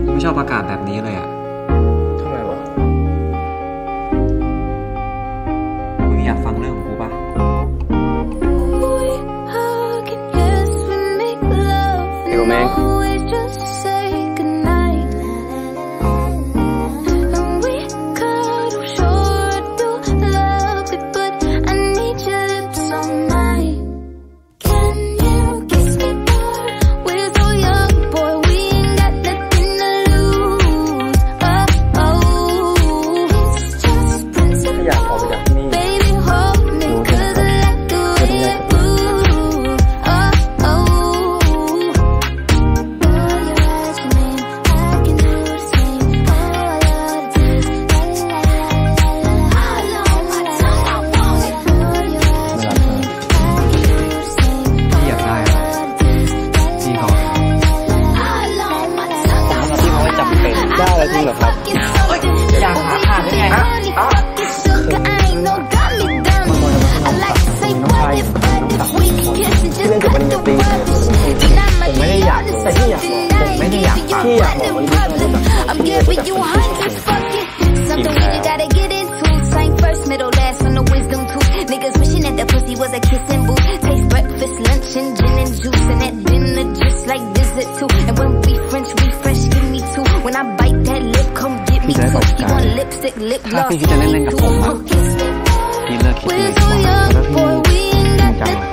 กูไม่ชอบอากาศแบบนี้เลยอ่ะทำไมวะมึงอยากฟังเรื่องของกูปะเดี๋ยวแม่งอยากออกไปจากที่นี่รู้ใช่ไหมพี่อยากได้อะไรพี่ขอที่เขาให้จำเป็นได้แล้วจริงเหรอครับอยากหาขาดได้ไงฮะที่เล่นกับปริญญาตรีผมไม่ได้อยากแต่ที่อยากบอกผมไม่ได้อยากที่อยากบอกว่า Niggas wishing that the pussy was a kissing booth. Taste breakfast, lunch, and gin and juice. And at dinner, just like dessert too. And when we French refresh, give me two. When I bite that lip, come get me two. You want lipstick, lip gloss, ถ้าพี่คิดจะเล่นกับผมอ่ะพี่เลิกคิดเลยดีกว่าแล้วพี่จริงจัง